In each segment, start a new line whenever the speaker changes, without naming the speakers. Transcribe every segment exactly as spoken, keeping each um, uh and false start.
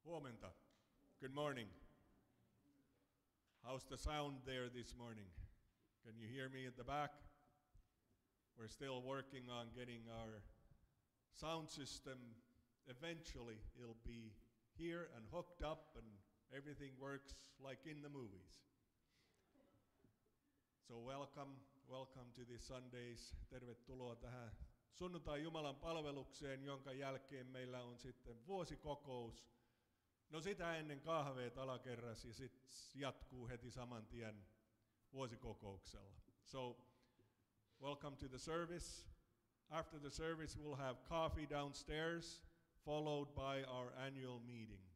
Huomenta. Good morning. How's the sound there this morning? Can you hear me at the back? We're still working on getting our sound system. Eventually it'll be here and hooked up and everything works like in the movies. So welcome, welcome to this Sundays. Tervetuloa tähän sunnuntai Jumalan palvelukseen, jonka jälkeen meillä on sitten vuosikokous. No sitä ennen kahveet alakerras ja sitten jatkuu heti saman tien vuosikokouksella. So welcome to the service. After the service we'll have coffee downstairs, followed by our annual meeting.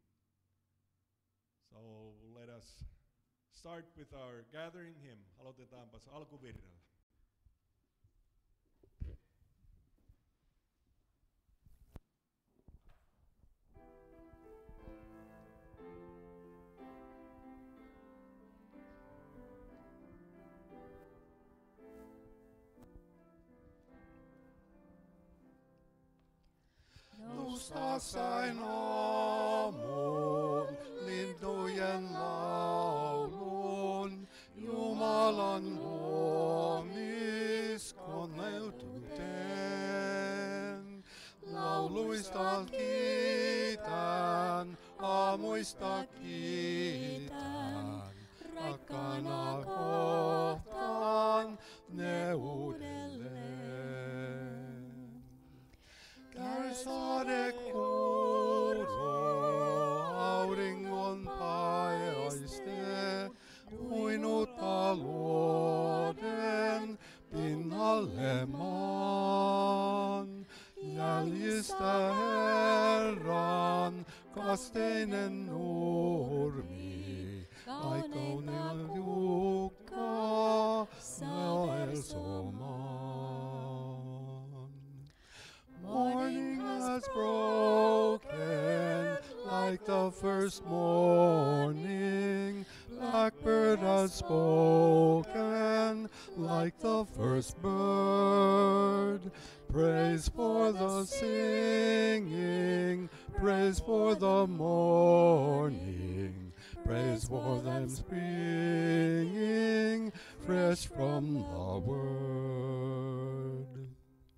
So let us start with our gathering hymn. Aloitetaanpas alkuvirrellä.
Nousta sain aamuun lintujen laulun, Jumalan luomiskoneututen. Lauluista kiitän, aamuista kiitän, rakkaana kohtaan ne uudelleen. Käy sade kuuluu, auringon paiste, uinuttaa luoden pinnalle maan. Jäljistä Herran kasteinen nurmi, kaikainen jukka, Noel somaan. Morning has broken like the first morning. Blackbird has spoken like the first bird. Praise for the singing, praise for the morning, praise for them springing fresh from the word.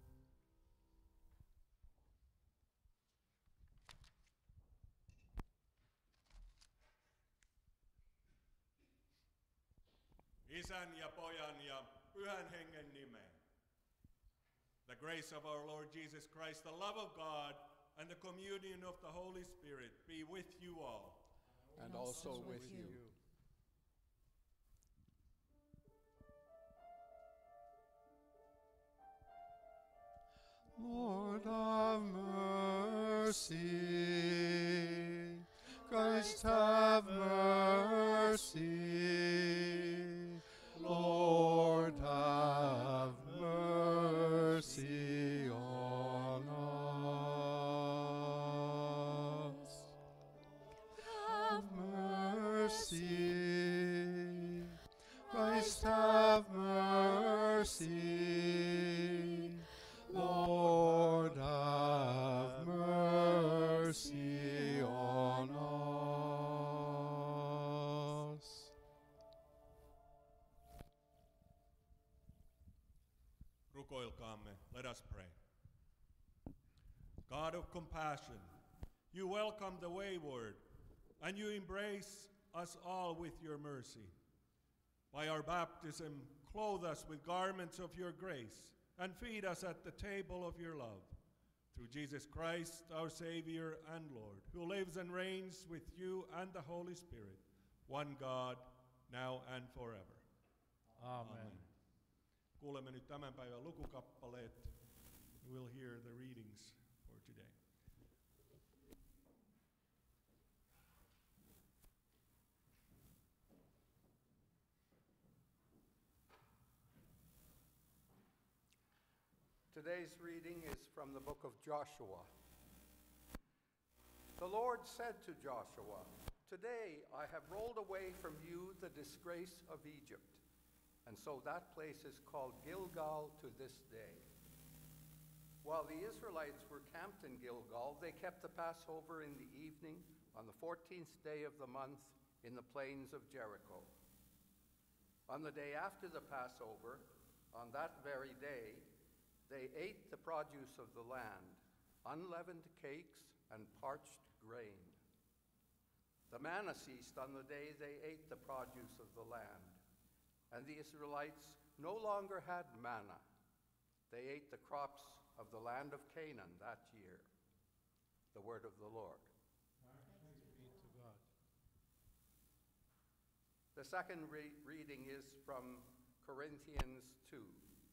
Isän ja Pojan ja Pyhän Hengen nimeen. The grace of our Lord Jesus Christ, the love of God, and the communion of the Holy Spirit be with you all.
And also with you. Lord have mercy. Christ have mercy. Lord have mercy on us. Have mercy. Christ have mercy. Lord have mercy on us.
Rukoilkaamme, let us pray. God of compassion, you welcome the wayward, and you embrace us all with your mercy. By our baptism, clothe us with garments of your grace, and feed us at the table of your love. Through Jesus Christ, our Savior and Lord, who lives and reigns with you and the Holy Spirit, one God, now and forever.
Amen.
Amen. Kuulemme nyt tämän päivän lukukappaleet. We'll hear the readings for today.
Today's reading is from the book of Joshua. The Lord said to Joshua, "Today I have rolled away from you the disgrace of Egypt." And so that place is called Gilgal to this day. While the Israelites were camped in Gilgal, they kept the Passover in the evening on the fourteenth day of the month in the plains of Jericho. On the day after the Passover, on that very day, they ate the produce of the land, unleavened cakes and parched grain. The manna ceased on the day they ate the produce of the land, and the Israelites no longer had manna. They ate the crops of the land of Canaan that year. The word of the Lord.
Thanks be to God.
The second re- reading is from Corinthians two.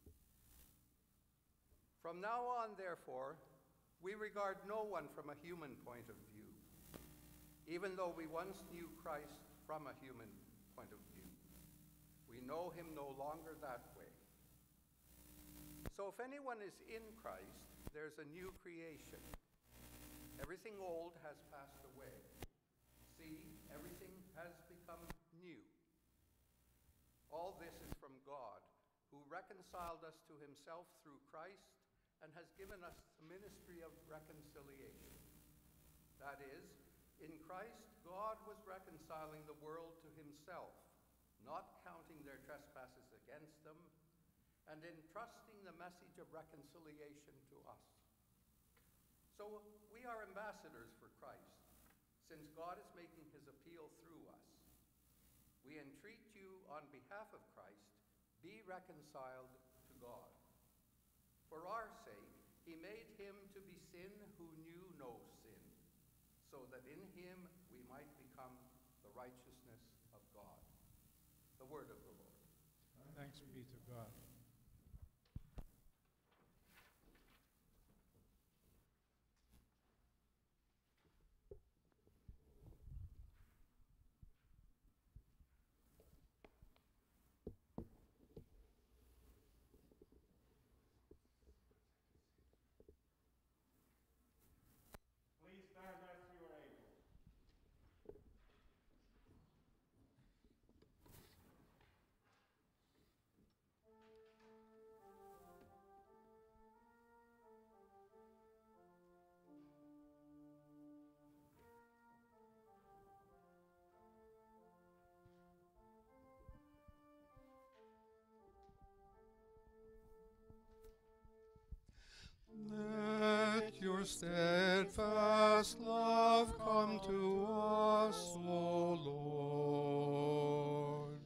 From now on, therefore, we regard no one from a human point of view, even though we once knew Christ from a human point of view. We know him no longer that way. So if anyone is in Christ, there's a new creation. Everything old has passed away. See, everything has become new. All this is from God, who reconciled us to himself through Christ and has given us the ministry of reconciliation. That is, in Christ, God was reconciling the world to himself, not counting their trespasses against them, and entrusting the message of reconciliation to us. So we are ambassadors for Christ, since God is making his appeal through us. We entreat you on behalf of Christ, be reconciled to God. For our sake, he made him to be sin who knew no sin, so that in him we might become the righteousness of God. The word of the Lord.
Thanks be to God.
Please stand as you are able.
Let your steadfast love come to us, O Lord.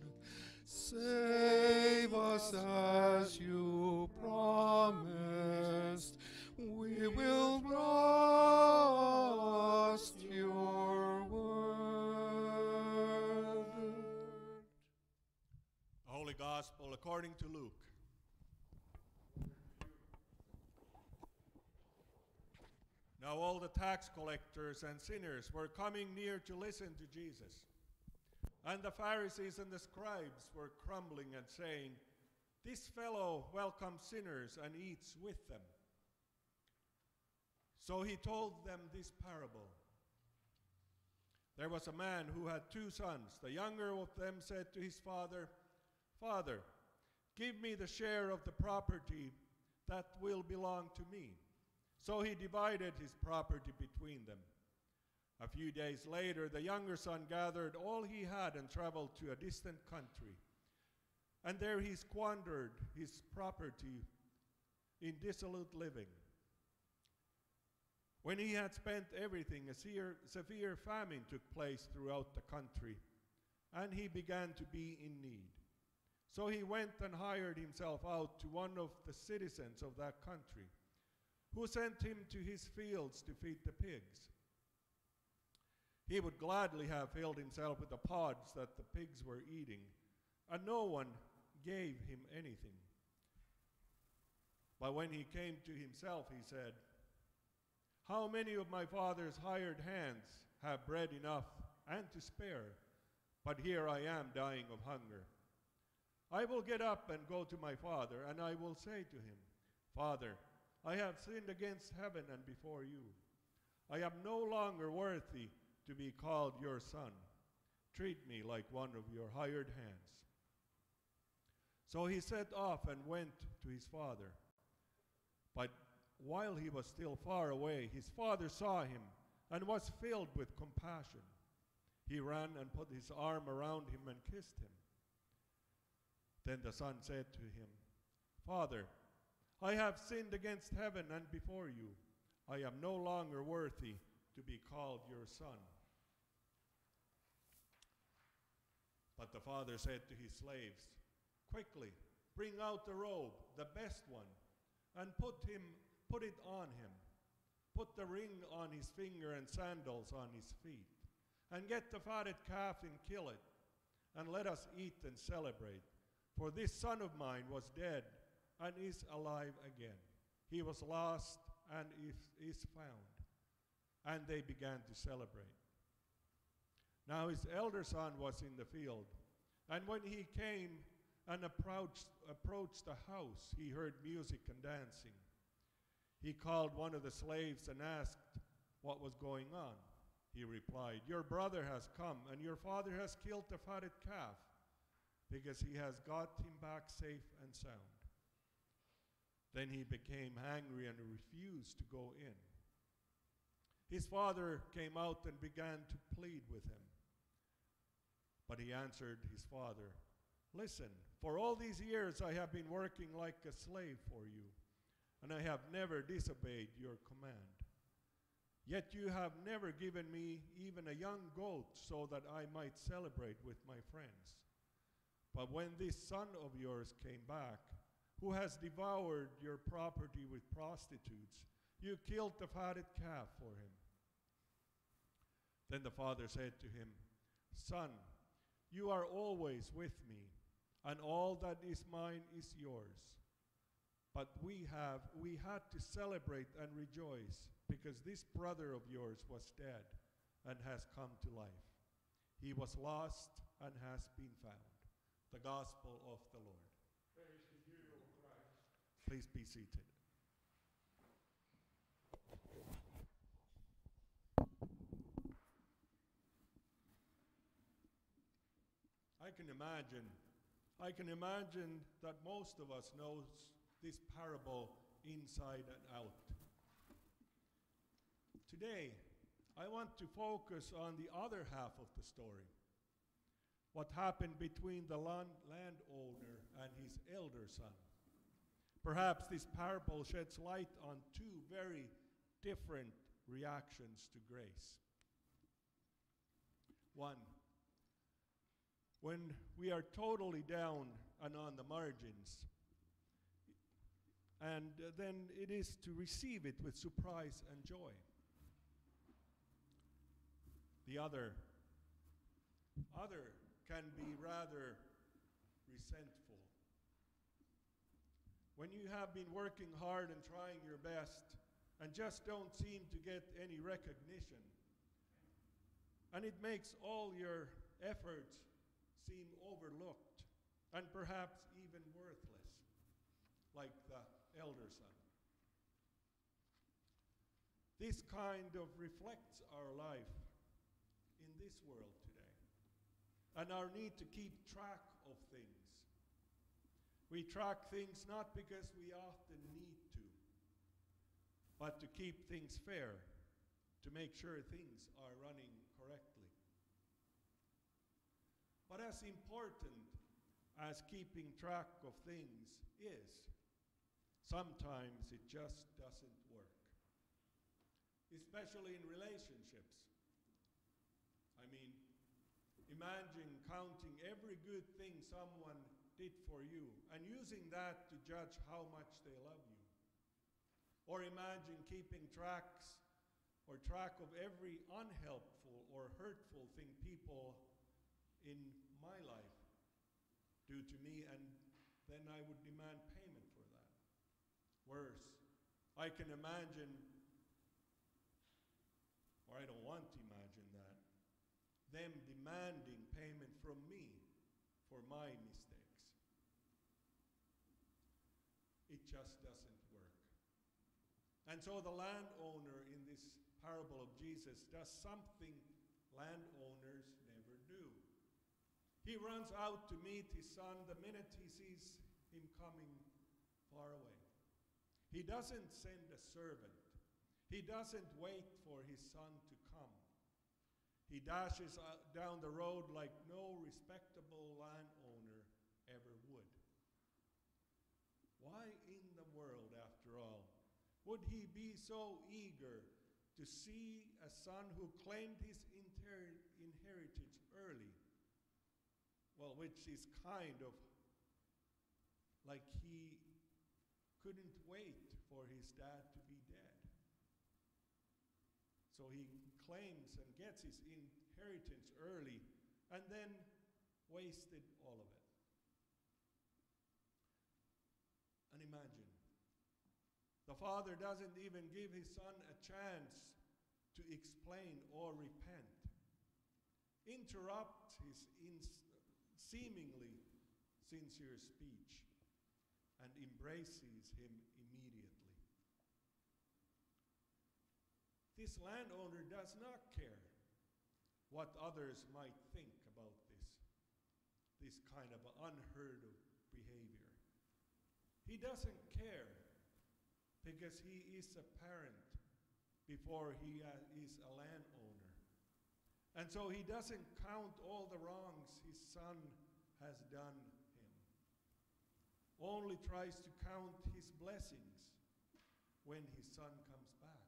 Save us as you promised. We will trust your word.
The Holy Gospel according to Luke. Now all the tax collectors and sinners were coming near to listen to Jesus. And the Pharisees and the scribes were grumbling and saying, "This fellow welcomes sinners and eats with them." So he told them this parable. There was a man who had two sons. The younger of them said to his father, "Father, give me the share of the property that will belong to me." So he divided his property between them. A few days later, the younger son gathered all he had and traveled to a distant country. And there he squandered his property in dissolute living. When he had spent everything, a severe, severe famine took place throughout the country, and he began to be in need. So he went and hired himself out to one of the citizens of that country, who sent him to his fields to feed the pigs. He would gladly have filled himself with the pods that the pigs were eating, and no one gave him anything. But when he came to himself, he said, "How many of my father's hired hands have bread enough and to spare, but here I am dying of hunger? I will get up and go to my father, and I will say to him, 'Father, I have sinned against heaven and before you. I am no longer worthy to be called your son. Treat me like one of your hired hands.' So he set off and went to his father. But while he was still far away, his father saw him and was filled with compassion. He ran and put his arm around him and kissed him. Then the son said to him, Father, I have sinned against heaven and before you. I am no longer worthy to be called your son. But the father said to his slaves, Quickly, bring out the robe, the best one, and put him, put it on him. Put the ring on his finger and sandals on his feet. And get the fatted calf and kill it, and let us eat and celebrate. For this son of mine was dead and is alive again. He was lost and is, is found. And they began to celebrate. Now his elder son was in the field, and when he came and approached, approached the house, he heard music and dancing. He called one of the slaves and asked what was going on. He replied, Your brother has come, and your father has killed the fatted calf, because he has got him back safe and sound. Then he became angry and refused to go in. His father came out and began to plead with him. But he answered his father, Listen, for all these years I have been working like a slave for you, and I have never disobeyed your command. Yet you have never given me even a young goat so that I might celebrate with my friends. But when this son of yours came back, who has devoured your property with prostitutes, you killed the fatted calf for him. Then the father said to him, Son, you are always with me, and all that is mine is yours. But we have, we had to celebrate and rejoice, because this brother of yours was dead and has come to life. He was lost and has been found. The gospel of the Lord.
Praise to you, O Christ.
Please be seated. I can imagine, I can imagine that most of us knows this parable inside and out. Today, I want to focus on the other half of the story. What happened between the land landowner and his elder son. Perhaps this parable sheds light on two very different reactions to grace. One, when we are totally down and on the margins, and uh, then it is to receive it with surprise and joy. The other, other can be rather resentful. When you have been working hard and trying your best and just don't seem to get any recognition, and it makes all your efforts seem overlooked and perhaps even worthless, like the elder son. This kind of reflects our life in this world today, and our need to keep track of things. We track things not because we often need to, but to keep things fair, to make sure things are running correctly. But as important as keeping track of things is, sometimes it just doesn't work, especially in relationships. I mean, imagine counting every good thing someone did for you and using that to judge how much they love you. Or imagine keeping tracks or track of every unhelpful or hurtful thing people in my life do to me, and then I would demand payment for that. Worse, I can imagine, or I don't want to imagine that, them demanding payment from me for my mistakes. It just doesn't work. And so the landowner in this parable of Jesus does something landowners never do. He runs out to meet his son the minute he sees him coming far away. He doesn't send a servant. He doesn't wait for his son to come. He dashes uh, down the road like no respectable landowner ever would. Why in the world, after all, would he be so eager to see a son who claimed his inter- inheritance early? Well, which is kind of like he couldn't wait for his dad to be dead. So he claims and gets his inheritance early and then wasted all of it. And imagine, the father doesn't even give his son a chance to explain or repent, interrupt his ins- seemingly sincere speech, and embraces him immediately. This landowner does not care what others might think about this, this kind of unheard of behavior. He doesn't care because he is a parent before he uh, is a landowner. And so he doesn't count all the wrongs his son has done him. Only tries to count his blessings when his son comes back.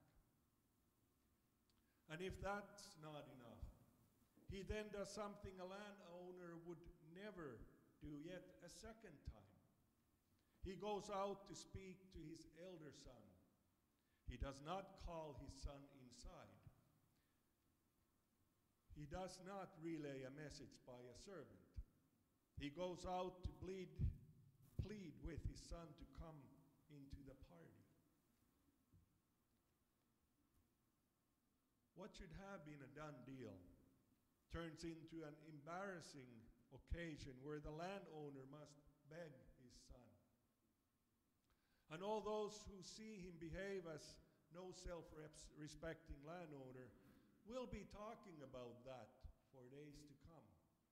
And if that's not enough, he then does something a landowner would never do yet a second time. He goes out to speak to his elder son. He does not call his son inside. He does not relay a message by a servant. He goes out to plead, plead with his son to come into the party. What should have been a done deal turns into an embarrassing occasion where the landowner must beg his son. And all those who see him behave as no self-respecting landowner will be talking about that for days to come.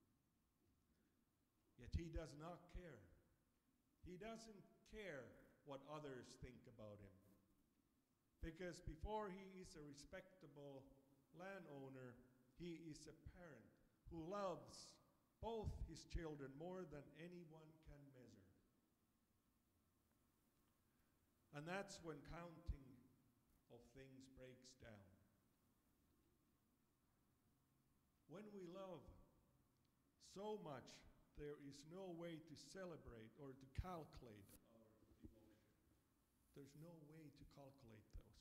Yet he does not care. He doesn't care what others think about him. Because before he is a respectable landowner, he is a parent who loves both his children more than anyone can measure. And that's when counting of things breaks down. When we love so much, there is no way to celebrate or to calculate our devotion. There's no way to calculate those.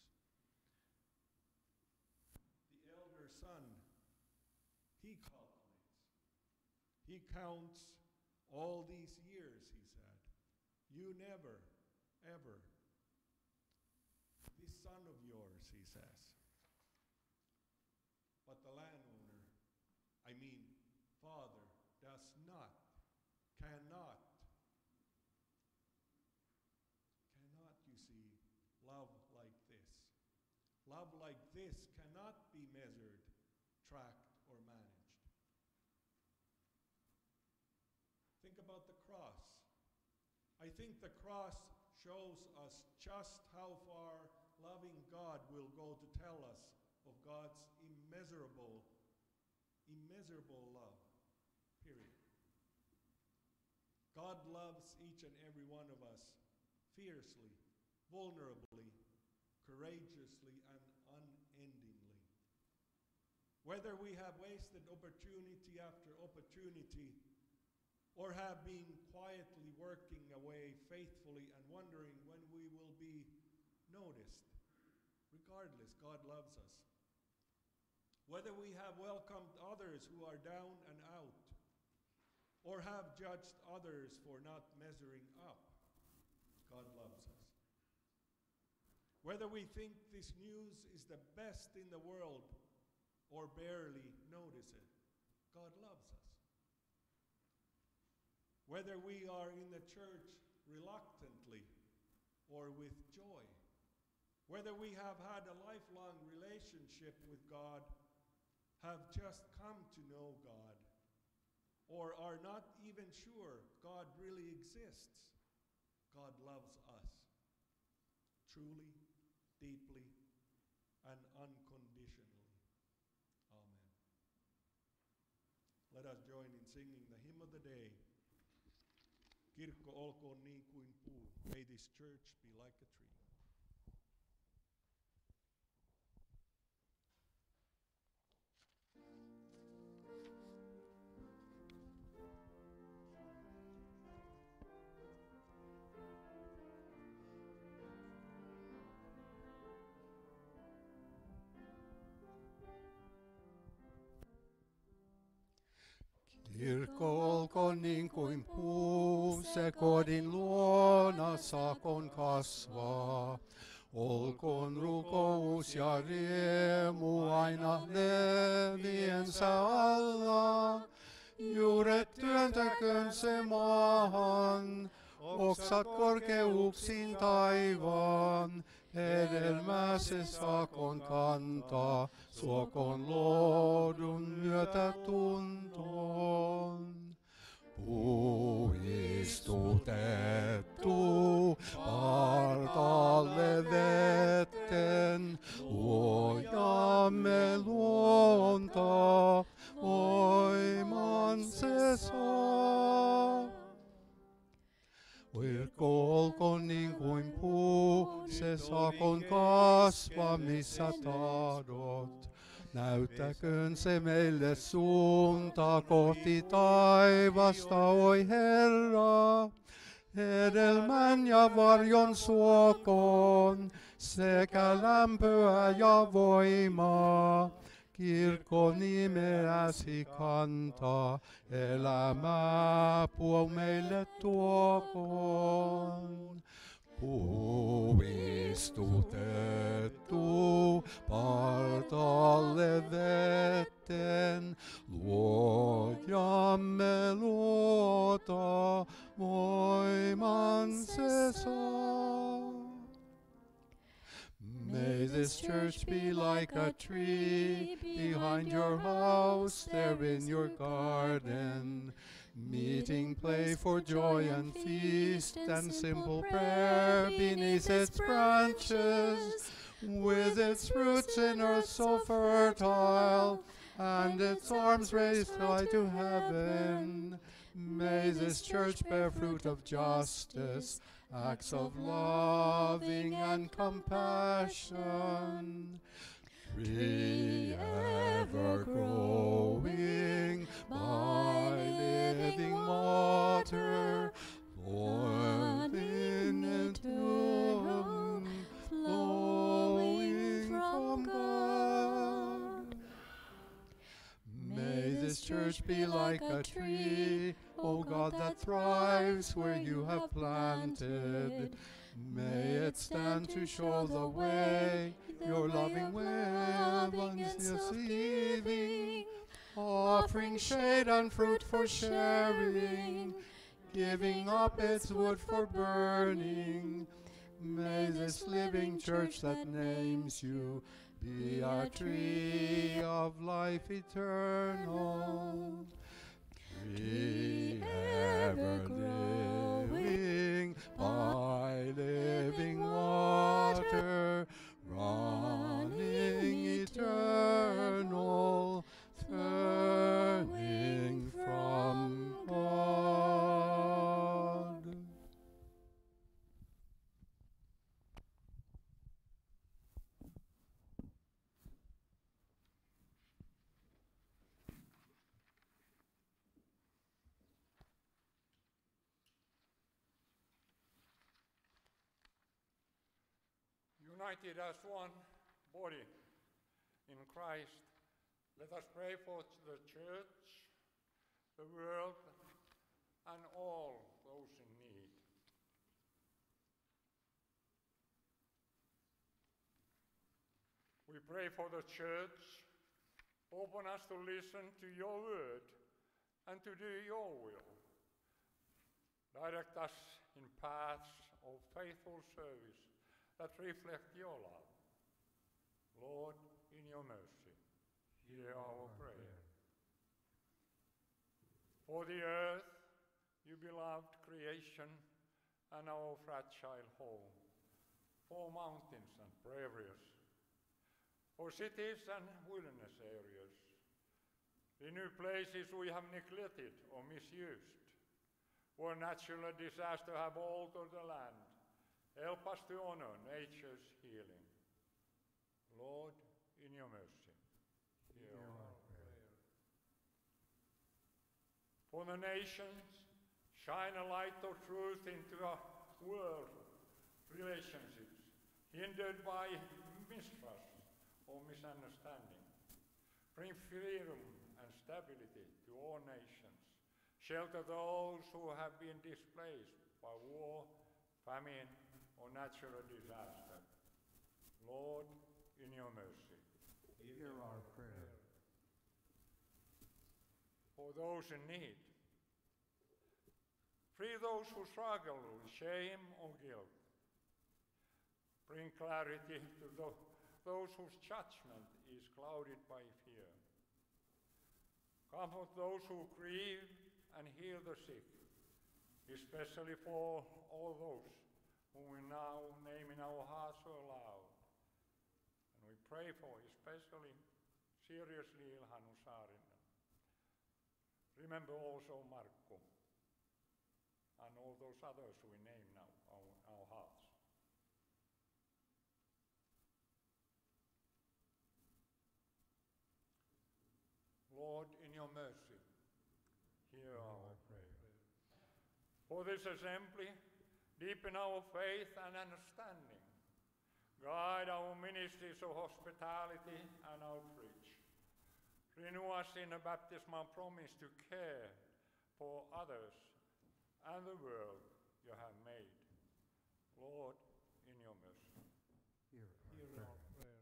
The elder son, he calculates. He counts all these years, he said. You never, ever. This son of yours, he says. But the landowner, I mean, father, does not, cannot, cannot, you see, love like this. Love like this cannot be measured, tracked, or managed. Think about the cross. I think the cross shows us just how far loving God will go to tell us of God's immeasurable, immeasurable love, period. God loves each and every one of us fiercely, vulnerably, courageously, and unendingly. Whether we have wasted opportunity after opportunity, or have been quietly working away faithfully and wondering when we will be noticed, regardless, God loves us. Whether we have welcomed others who are down and out, or have judged others for not measuring up, God loves us. Whether we think this news is the best in the world or barely notice it, God loves us. Whether we are in the church reluctantly or with joy, whether we have had a lifelong relationship with God, have just come to know God, or are not even sure God really exists, God loves us truly, deeply, and unconditionally. Amen. Let us join in singing the hymn of the day. Kirkko olkoon niin kuin puu. May this church be like a tree.
Kirkko olkoon niin kuin puu, se kodin luona saakon kasvaa. Olkoon rukous ja riemu aina leviensä alla. Juuret työntäköön se maahan, oksat korkeuksiin taivaan. Hedelmää se saakon kantaa, suokon loodun myötätuntoon. Puu istutettu partaalle vetten, luojamme luontaa, voiman se saa. Kirkko olkoon niin kuin puu, se saakon kasva missä tahdot. Näyttäköön se meille suuntaa kohti taivasta, oi Herra. Hedelmän ja varjon suokoon, sekä lämpöä ja voimaa. Kirkko nimeäsi kantaa, elämää puol meille tuokoon. Puu istutettu partaalle vetten, luojamme luota, voiman se saa. May this church be like a tree behind your house, there in your garden. Meeting, play for joy and feast, and simple prayer beneath its branches, with its roots in earth so fertile, and its arms raised high to heaven. May this church bear fruit of justice, acts of loving and compassion. Tree ever growing by living water, born in eternal, flowing from God. May this church be like a tree, O God, that thrives where you have planted. May it stand to show the way, your loving wavelengths deceiving, offering shade and fruit for sharing, giving up its wood for burning. May this living church that names you be our tree of life eternal. Tree ever growing by living water, running eternal, turning from God.
United as one body in Christ, let us pray for the church, the world, and all those in need. We pray for the church. Open us to listen to your word and to do your will. Direct us in paths of faithful service that reflect your love. Lord, in your mercy, hear our prayer. For the earth, you beloved creation, and our fragile home, for mountains and prairies, for cities and wilderness areas. Renew places we have neglected or misused, where natural disaster have altered the land. Help us to honor nature's healing. Lord, in your mercy, hear our prayer. For the nations, shine a light of truth into our world relationships, hindered by mistrust or misunderstanding. Bring freedom and stability to all nations. Shelter those who have been displaced by war, famine, or natural disaster. Lord, in your mercy,
hear our prayer.
For those in need, free those who struggle with shame or guilt. Bring clarity to tho- those whose judgment is clouded by fear. Comfort those who grieve and heal the sick, especially for all those whom we now name in our hearts aloud. And we pray for especially seriously ill Hannu Saarinen. Remember also Markku and all those others we name now in our hearts. Lord, in your mercy, hear our prayer. For this assembly, deepen our faith and understanding. Guide our ministries of hospitality and outreach. Renew us in a baptismal promise to care for others and the world you have made. Lord, in your mercy.
Hear our
Hear
prayer.
our prayer.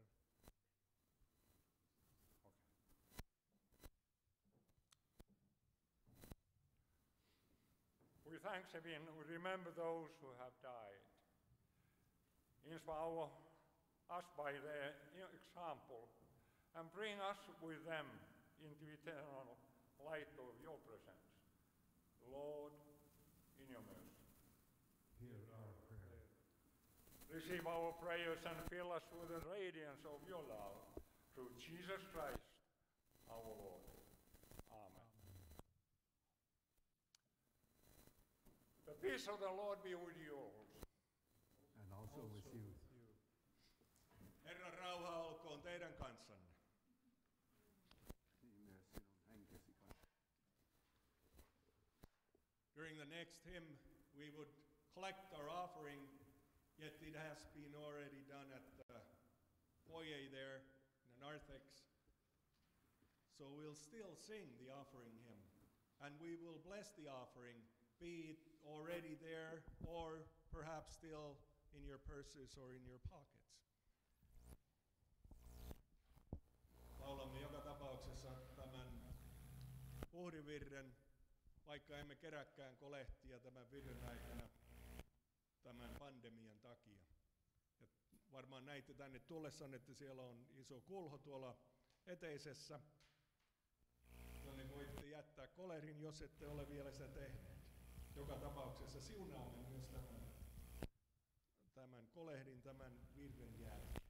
We thanksgiving, we remember those who have died. Inspire us by their example and bring us with them into eternal light of your presence. Lord, in your mercy.
Hear our prayer.
Receive our prayers and fill us with the radiance of your love through Jesus Christ, our Lord. Amen. The peace of the Lord be with you all.
And also with you.
Herran rauha olkoon teidän kanssanne.
Niin myös sinun henkesi kanssa.
During the next hymn, we would collect our offering, yet it has been already done at the foyer there in the narthex. So we'll still sing the offering hymn, and we will bless the offering, be it already there or perhaps still in your purses or in your pockets. Laulamme joka tapauksessa tämän uhrivirren, vaikka emme keräkään kolehtia tämän virren aikana tämän pandemian takia. Ja varmaan näitte tänne tullessanne, että siellä on iso kulho tuolla eteisessä, jonne voitte jättää kolerin, jos ette ole vielä sitä tehneet. Joka tapauksessa siunaamme myös tämän, tämän kolehdin tämän virren jälkeen.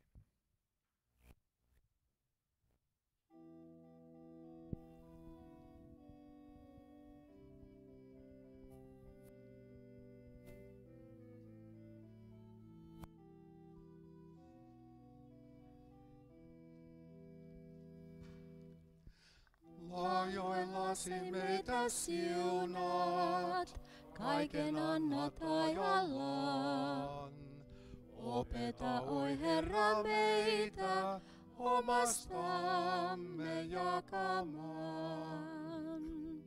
Lahjoillasi meitä siunaat, kaiken annat ajallaan. Opeta, oi Herra, meitä omastamme jakamaan.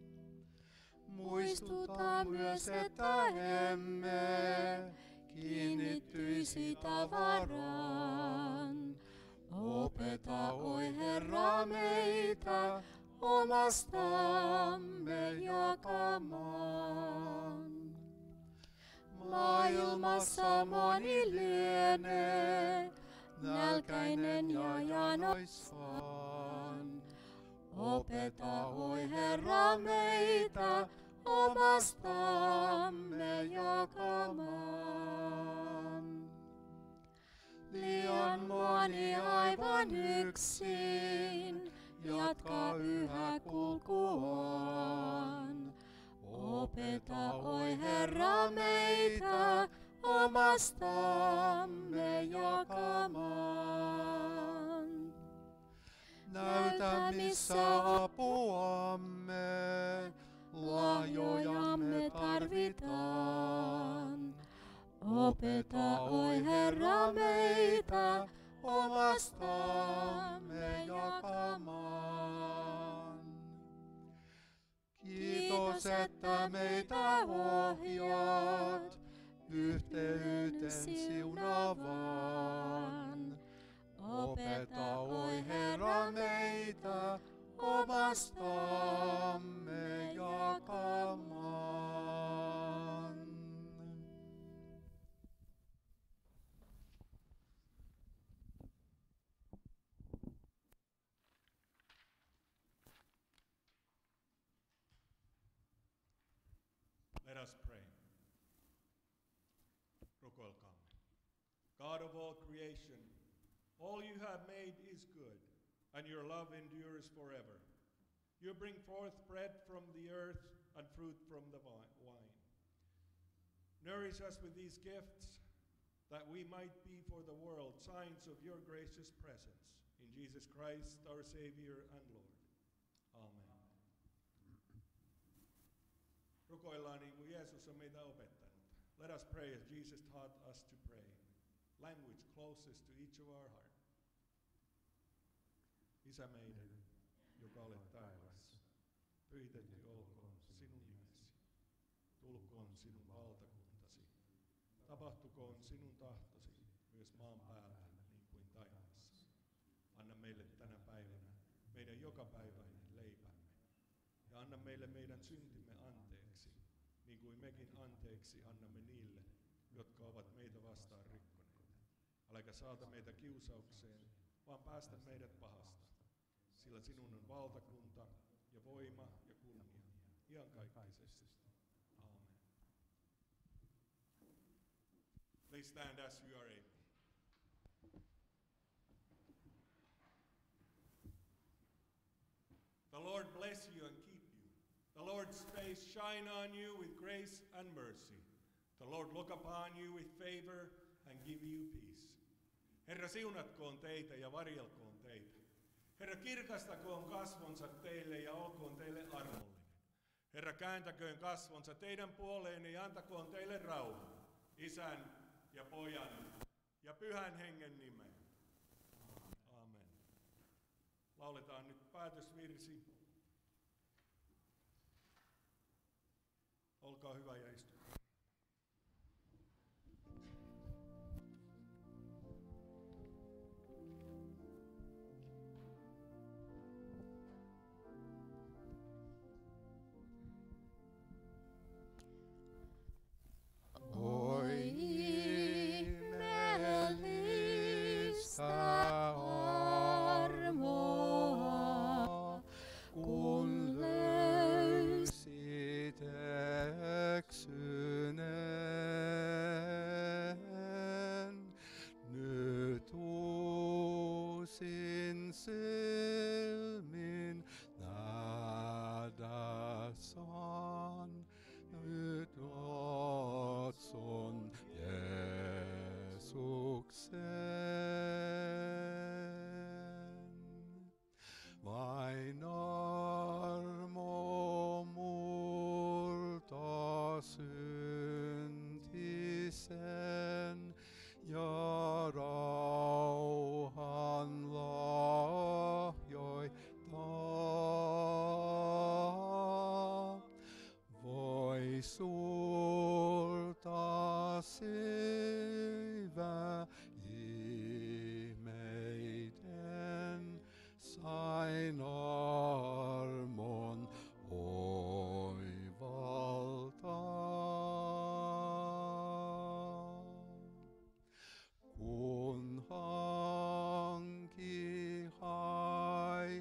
Muistuta myös, että emme kiinnittyisi tavaraan. Opeta, oi Herra, meitä omastamme jakamaan. Maailmassa moni lienee, nälkäinen ja janoissaan. Opeta, oi Herra, meitä omastamme jakamaan. Liian moni aivan
aivan yksin, jatka yhä kulkuaan. Opeta, oi Herra, meitä omastamme jakamaan.
Näytä missä apuamme, lahjojamme tarvitaan.
Opeta, oi Herra, meitä
omastamme jakamaan. Kiitos, että meitä ohjaat yhteyteen siunaavaan. Opeta, oi Herra, meitä omastamme jakamaan.
Let us pray. Rukoilkaamme. God of all creation, all you have made is good, and your love endures forever. You bring forth bread from the earth and fruit from the vi- wine. Nourish us with these gifts, that we might be for the world signs of your gracious presence. In Jesus Christ, our Savior and Lord. Amen. Rukoillaan niin kuin Jeesus on meitä opettanut. Let us pray as Jesus taught us to pray. Language closest to each of our heart. Isä meidän, joka olet taivaassa, pyhitetty olkoon sinun nimesi. Tulkoon sinun valtakuntasi. Tapahtukoon sinun tahtosi myös maan päällä niin kuin taivaassa. Anna meille tänä päivänä meidän jokapäiväinen leipämme. Ja anna meille meidän syntimme anteeksi, niin kuin mekin anteeksi annamme niille, jotka ovat meitä vastaan rikkoneet. Äläkä saata meitä kiusaukseen, vaan päästä meidät pahasta. Sillä sinun on valtakunta ja voima ja kunnia iankaikkisesti. Amen. Please stand as you are able. The Lord bless you and keep you. The Lord's face shine on you with grace and mercy. The Lord look upon you with favor and give you peace. Herra siunatkoon teitä ja varjelkoon teitä. Herra kirkastakoon kasvonsa teille ja olkoon teille armollinen. Herra kääntäköön kasvonsa teidän puoleenne ja antakoon teille rauha. Isän ja Pojan ja Pyhän Hengen nimeen. Amen. Lauletaan nyt päätösvirsi. Olkaa hyvä ja istukaa.
Oi ihmeellistä armoa, kun löysit eksyneen. Nyt uusin silmin nähdä saan. Nyt otson Jeesuksen. Vain armo multa syntisen ja rauhan lahjoittaa. Voi sulta syvä ihmeiden sain armon oivaltaa. Kun hanki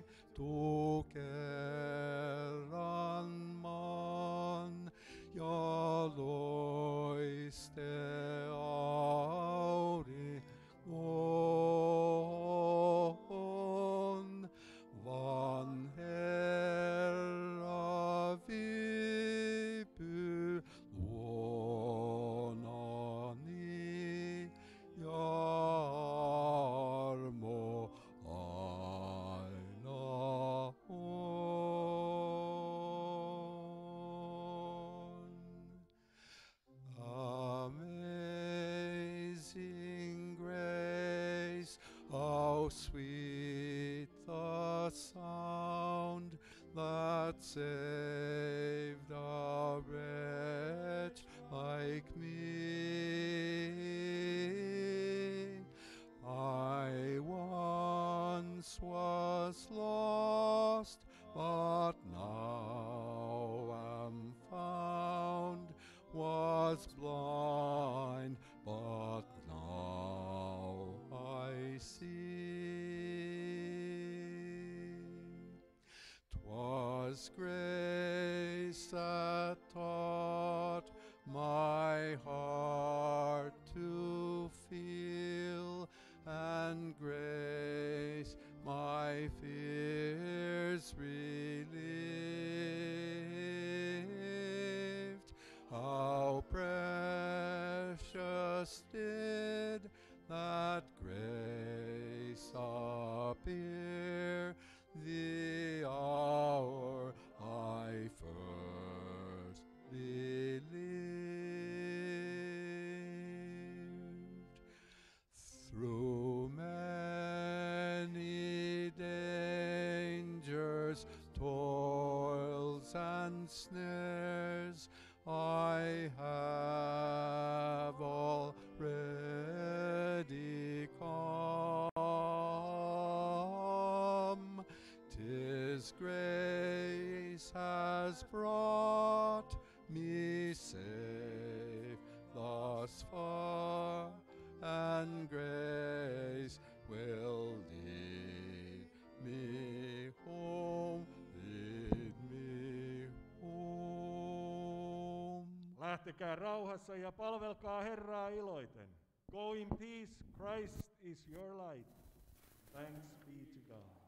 haitu kerran maan ja sweet the sound that saved a wretch like me. I once was lost, but now am found, was blind, but now I see. 'Twas grace that taught my heart to feel, and grace my fears relieved. How precious did that grace appear the hour I first believed. Through many dangers, toils, and snares, I have already come. 'Tis grace has brought me safe thus far, and grace will lead me home, lead me home.
Lähtekää rauhassa ja palvelkaa Herraa iloiten. Go in peace, Christ is your light. Thanks be to God.